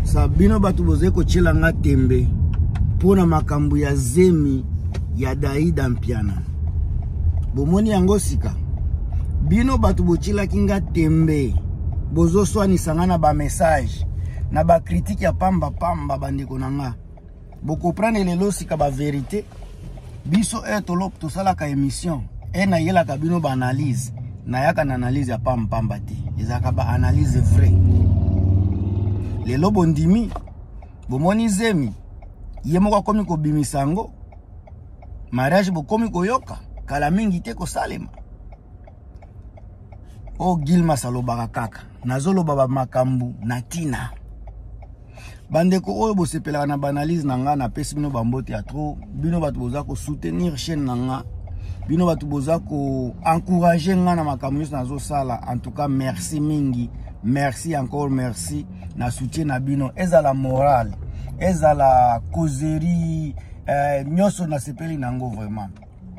Sabino batu boze ko chila nga tembe pona makambu ya zemi ya Daida Mpiana. Bomoni yango sika. Bino batu bochila kinga tembe bozo swani sangana ba message na ba critique ya pamba bandeko nanga. Boko prendre lelo sika ba vérité. Biso etolop to sala ka émission. Na yela ka bino ba analyse. Na yaka na analyse ya pamba te. Ezaka ba analyse vrai. Lelo bondimi bomoni zemi yemoko komi ko bimisango mariage bokomi ko yoka kala mingi te ko salema. O Gilma salobaka kaka nazoloba ba makambu na tina bandeko oyo bosepelaka na banalise nanga na pesi bino bambote ya trop bino batu boza ko soutenir chaîne nanga bino batu boza ko encourager nga na makambu nyonso nazo sala. En tout cas merci mingi, merci encore merci na soutien na bino ezala morale ezala causerie nyonso na sepeli nango vraiment.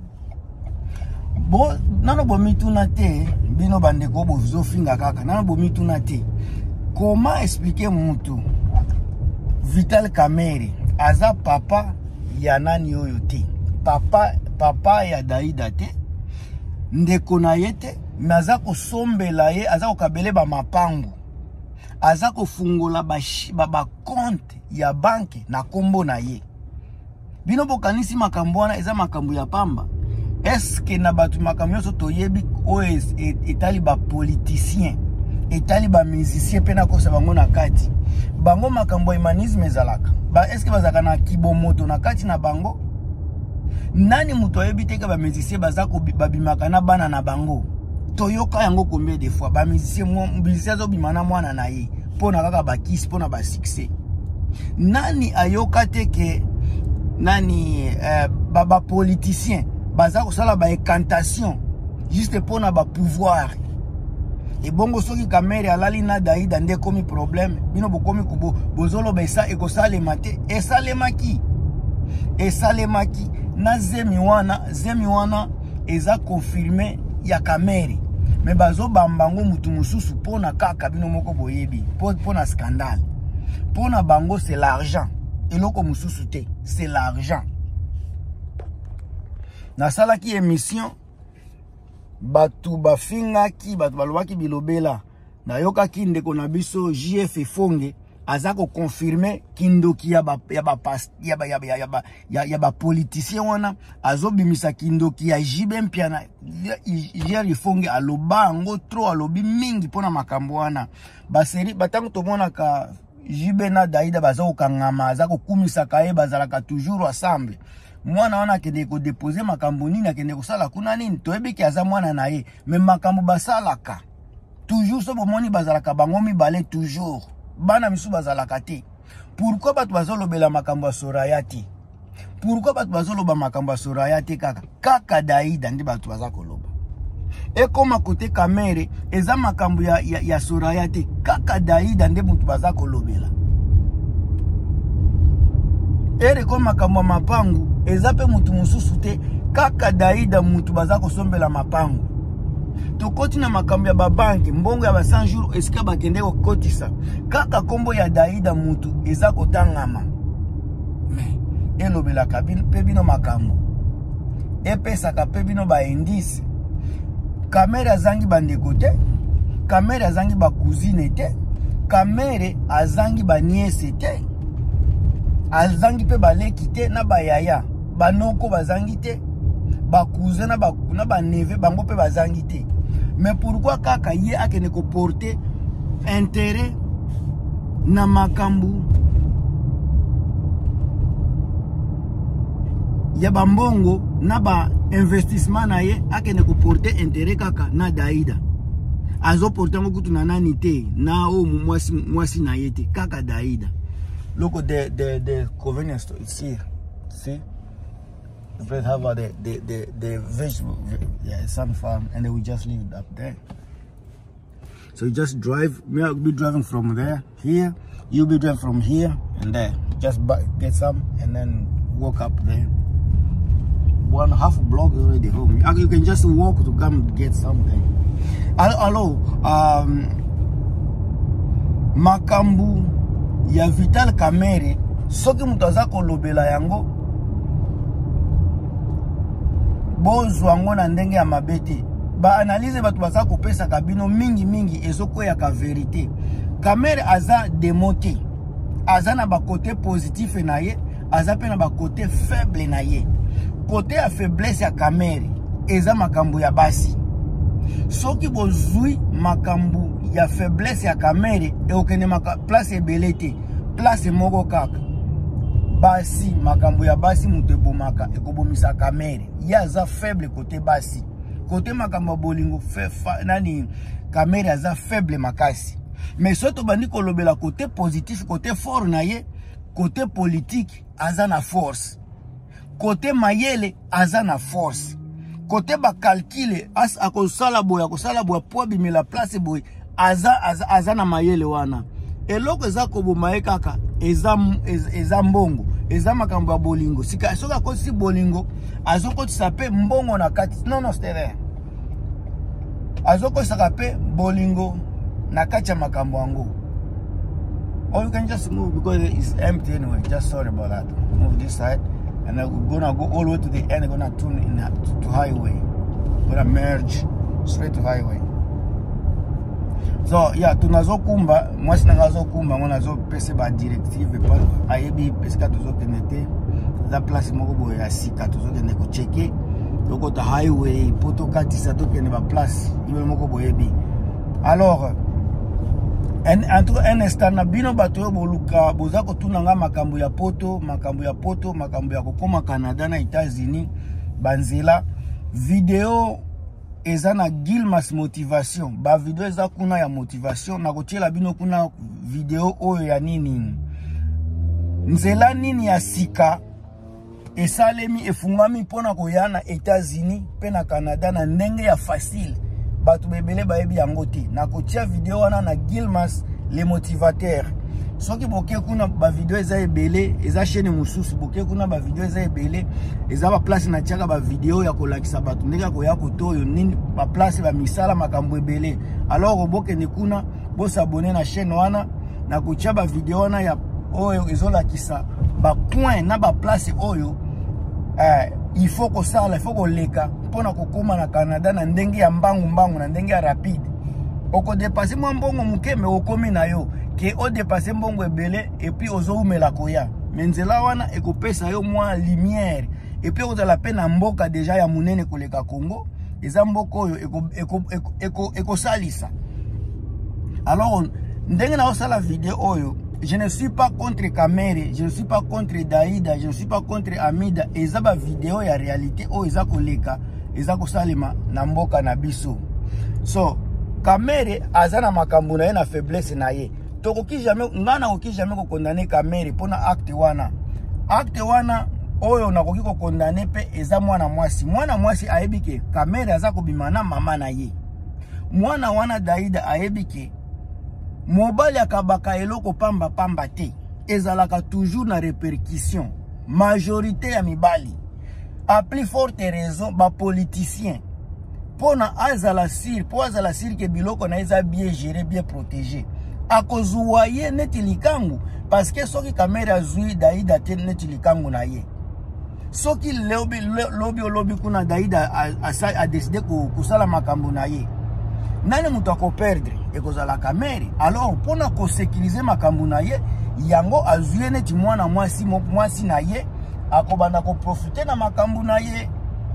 Bo nano bomituna te bino bandeko bozo finga kaka nano bomituna te comment expliquer mutu Vital Kamerhe aza papa ya nani oyo te papa ya Daida te ndeko na ye te me aza kosombela ye aza kokabele ba mapangu aza kofungola ba compte ya banke na kombo na ye. Bino bokanisi makambo wana eza makambo ya pamba. Est-ce que na batu makambo yoso toyebi oyo etali ba politicien etali ba musicien pena kosa bango na kati bango makambo humanisme ezalaka est-ce que bazaka na kibomoto na kati na bango? Nani muto yebi teka ba musicien bazako babimaka na bana na bango toyoka yango combien de fois ba musicien zo bimana mwana na ye pona kaka ba kiss pona ba succès? Nani ayoka teke nani ba politicien bazako sala ba incantation juste pona ba pouvoir? Et bongo soki Kamerhe alali na Daida nde komi problème bino bokomi kubo bozolo besa ekosalema te esalemaki na zemi wana eza confirmé ya Kamerhe mais bazo bambango mutu mususu pona kaka bino moko boyebi pona scandale pona bango c'est l'argent eloko mususu te c'est l'argent. Na sala ki émission batu bafingaki batu balobaki bilobela na yoka kindeko na biso JF Fonge azako confirmer kindoki ya ba politicien wana azobimisa kindoki ya JB Mpiana JF Fonge aloba ngo trop alobi mingi pona makambo wana ba série batango tomona ka JB na Daida bazako kangama azako kumisa kae bazalaka toujours ensemble. Mwana wana kende ko déposer makambo nini akende ko sala kuna nini toyebi ki aza mwana na ye mais makambo basalaka toujours so bomoni bazalaka bango mibale toujours bana misu bazalaka te. Pourquoi batu bazolobela makambo ya Soraya te? Pourquoi batu bazoloba makambo ya Soraya te kaka Daida ndi batu bazakoloba? E koma kote Kamerhe eza makambo ya Soraya te kaka Daida ndi mutu bazakolobela. Ere kwa makambo mapangu ezape mutu mususu te kaka Daida mutu bazako sombela mapangu. Tokoti na makambo ya babanki mbongo ya ba 100 jours esika bakende ko kotisa kaka kombo ya Daida mutu ezako tangama me elobela kabine pe bino makambo epesa ka pe bino ba indice. Kamerhe azangi bandeko te, Kamerhe azangi ba cousine te, Kamerhe azangi ba niece te, azangi pe baleki te na bayaya banoko bazangi te, ba cousin na ba neve bango pe bazangi te. Mais pourquoi kaka ye akene ko porter intérêt na makambu ya bambongo na ba investissement na ye akene ko porter intérêt kaka na Daida azo porter ngo kutu na nani te na o mwasi na ye te kaka Daida. Look at the convenience store. See, we have the vegetable, sun farm, and then we just leave it up there. So you just drive. We'll be driving from there, here. You'll be driving from here and there. Just get some and then walk up there. 1.5 block already home. You can just walk to come get something. Hello, Makambu ya Vital Kamerhe soki mutu aza kolobela yango bozwa yango na ndenge ya mabe te. Ba analyse batu baza kopesa kabino mingi ezokwea ka vérité. Kamerhe aza démonté, aza na ba côté positif na ye, aza pe na ba côté faible na ye. Côté ya faiblesse ya Kamerhe eza makambo ya basi. Soki bozui makambo ya faiblesse ya Kamerhe e okene place ebele te, place moko kaka. Basi makambo ya basi mutu ebomaka ekobomisa Kamerhe. Ya aza faible côté basi. Côté makambo bolingo nani Kamerhe aza faible makasi. Mais soto bandi kolobela côté positif, côté fort na ye, côté politique aza na force. Côté mayele aza na force. Côté ba calcule akosala boya po bimela place boy aza na mayele wana. Eloko eza koboma ye kaka eza mbongo, eza makambo ya bolingo. Sika soka kosi bolingo azokotisa pe mbongo na kati. Non, c'est rien. Azokotisa pe bolingo na kati ya makambo yango. Or you can just move because it's empty anyway. Just sorry about that. Move this side. And then we're gonna go all the way to the end. We're gonna tune in to highway. We're gonna merge straight to highway. So yeah, tunazokumba mwasi nagazokumba ngonazo pese ba directive pa ayebi peska tuzokendete za place moko boya ya sika tuzokende ko checker loko ta highway poto katisa tokende ba place ibe moko boyebi. Alors un instant na bino bato yo boluka boza kotunanga makambo ya poto, makambo ya kokoma Canada na États-Unis banzela video eza na Gilmas motivation. Ba video eza kuna ya motivation na kotiela bino kuna video oyo ya nini nzela nini ya sika esalemi efungami pona koyana États-Unis pe na Canada na ndenge ya facile. Batu bebele baebi yango te. Na kotia video wana na Gilmas le motivateur. Soki boke kuna ba video eza ebele, eza chaîne mususu boke kuna ba video eza ebele, eza ba place na tiaka ba video ya kolakisa batu ndenge ko ya kotoyo nini ba place ba misala makambo ebele. Alors boke ne kuna bo s'abonner na chaîne wana na kotia ba video wana ya oyo ezolakisa ba point na ba place oyo il faut que ça, il faut que leka pona kokoma na Canada na ndenge ya mbangu na ndenge ya rapide. Oko dépasser mo mbongo muke me okomi na yo ke o dépasser mbongo ebele et puis ozoumela koya. Menzela wana ekopesa yo mwa lumière et puis ozala pe na mboka déjà ya munene koleka Congo. Eza mboko oyo eko salisa. Alors ndenge na osala video oyo, je ne suis pas contre Kamerhe, je ne suis pas contre Daïda, je ne suis pas contre Amida. Eza ba video ya réalité o eza koleka, eza kosalema na mboka na biso. So Kamerhe azana makambo na ye na faiblesse na ye. Tokoki jamais ngana oki jamais ko condamner Kamerhe pona acte wana. Acte wana oyo nakoki ko condamner pe eza mwana mwasi. Mwana mwasi ayebike Kamerhe aza kobima na mama na ye. Mwana wana Daïda ayebike mobali akabaka eloko pamba te ezalaka toujours na répercussion. Majorité ya mibali a plus forte raison ba politicien pona azala sir ke biloko na eza bien géré, bien protégé. Akozuwaye neti likangu parce que soki Kamerhe azui Daïda te neti likangu na ye. Soki lobby kuna Daïda a décidé kusala makambo na ye. Nani mutu ako perdre ekozala Kamerhe. Alors pona ko sécuriser makambo na ye yango azuye neti mwana mwasi na ye akobanda ko profiter na makambo na ye.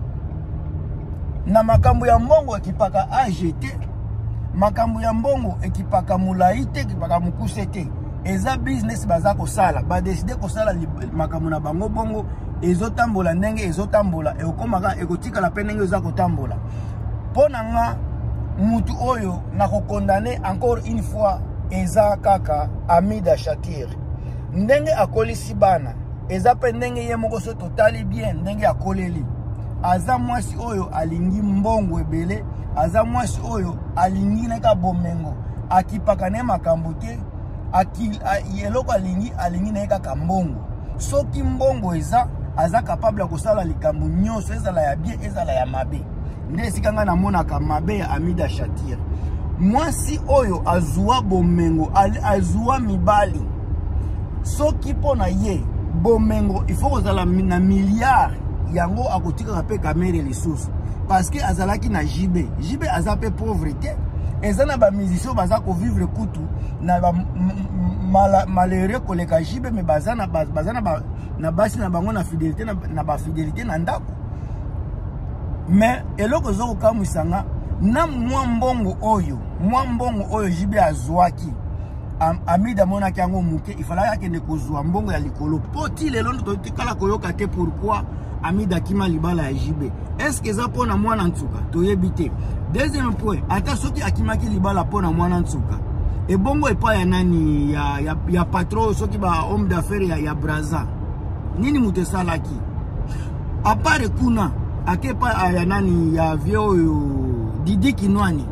Na makambo ya mbongo ekipaka AGT, makambo ya mbongo ekipaka mulaite, ekipaka mukuse te. Eza business baza ko sala, ba décider ko sala makambo na bango bongo ezotambola ndenge ezotambola e okomaka ekotika la penenge eza kotambola. Pona nga mutu oyo na ko condamner encore une fois eza kaka Amida Shakir. Ndenge akolisi bana eza pe ndenge ye moko so totali bien ndenge akoleli. Aza mwasi oyo alingi mbongo ebele, aza mwasi oyo alingi neka bomengo akipaka ne makambo te, yeloko alingi neka kambongo. Soki mbongo eza aza capable kosala likambo nyonso ezala ya bien ezala ya mabe. Nde sikanga na mona ka mabe ya Amida Shakir. Mwasi oyo azua bomengo, azua mibali. soki pona ye bomengo il faut kozala na milliard yango akotika pe Camere lisusu parce que azalaki na JB aza pe pauvreté ezana ba musicien baza ko vivre kutu na ba malheureux koleka JB mais bazana na basi na bango na fidélité na ba fidélité na ndako mais eloko zoko kamusanga na mwa mbongo oyo JB azwaki Amida mona kiango muke il fallait akende kozwa mbongo ya likolo poti lelo ndo tikala koyoka te pourquoi Amida kima libala ya JB est-ce que ça pona mwana ntuka toyebi te. Deuxième point ata soki akimaki libala pona mwana ntuka e bongo epa ya nani ya patron soki ba homme d'affaires ya Braza nini mutesalaki apare kuna akepa ya nani ya vieux Didi Kinwani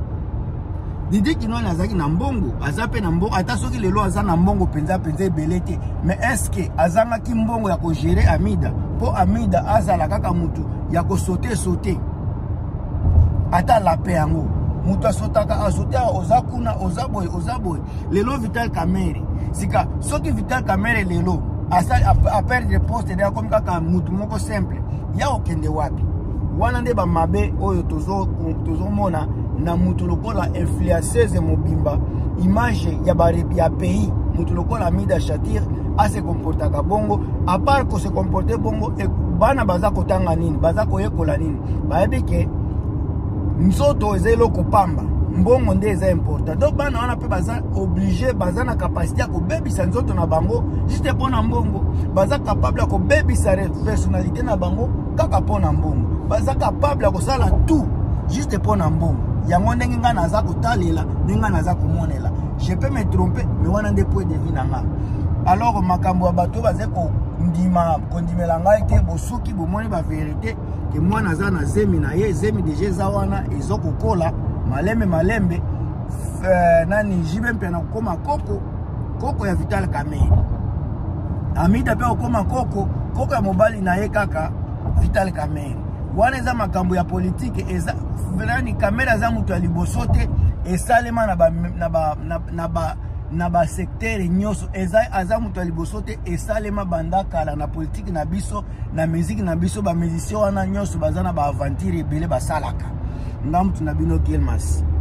azaki na mbongo azape na mbongo ata soki lelo aza na mbongo penza ebelete mais est-ce que azanga ki mbongo ya ko gérer Amida po Amida azala kaka mutu ya ko sauter ata la pe yango mutu asotaka ozakuna ozaboy lelo Vital Camere sika soki Vital Camere lelo a perdre poste de comme kaka mutu moko simple ya okende wapi wana nde ba mabe oyo tozo mona na mutu lokola influenceuse mobimba image ya pays mutu lokola Amida Shatir a se comportaka bongo à part ko se comporter bongo e bana baza kotanga nini baza koyekola nini bayebi ke nzoto ezelo kopamba mbongo nde eza important donc bana wana pe baza obligé baza na capacité ya kobebisa nzoto na bango juste pona mbongo baza capable ya kobebisa personnalité na bango kaka pona mbongo baza capable ya kosala tout juste pona mbongo yango ndenge nga naza kotalela ndenge naza komonela je peux me tromper mais wana nde point de vue nanga alors makambo ya bato baza kondimela ngai te bosuki bomoni ba vérité ke mwana aza na zemi na ye zemi deja eza wana ezokokola malembe nani JB mpe na kokoma koko ya Vital Camere Amida mpe kokoma koko ya mobali na ye kaka Vital Camere wana eza makambo ya politique eza nani Camere za mutu ya liboso te esalema na ba secteur nyoso eza aza mutu ya liboso te esalema banda kala na politique na biso na musique na biso ba musicien wana nyoso bazana ba aventure ebele basalaka ngamutu na bino Kelmas.